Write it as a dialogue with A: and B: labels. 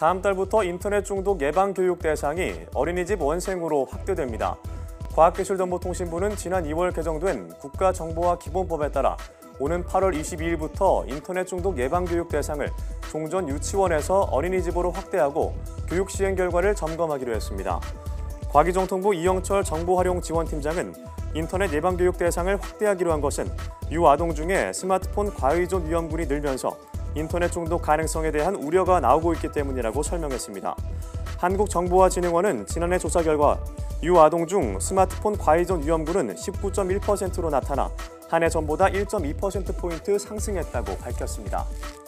A: 다음 달부터 인터넷 중독 예방 교육 대상이 어린이집 원생으로 확대됩니다. 과학기술정보통신부는 지난 2월 개정된 국가정보화 기본법에 따라 오는 8월 22일부터 인터넷 중독 예방 교육 대상을 종전 유치원에서 어린이집으로 확대하고 교육 시행 결과를 점검하기로 했습니다. 과기정통부 이영철 정보활용지원팀장은 인터넷 예방 교육 대상을 확대하기로 한 것은 유아동 중에 스마트폰 과의존 위험군이 늘면서 인터넷 중독 가능성에 대한 우려가 나오고 있기 때문이라고 설명했습니다. 한국정보화진흥원은 지난해 조사 결과 유아동 중 스마트폰 과의존 위험군은 19.1%로 나타나 한 해 전보다 1.2%포인트 상승했다고 밝혔습니다.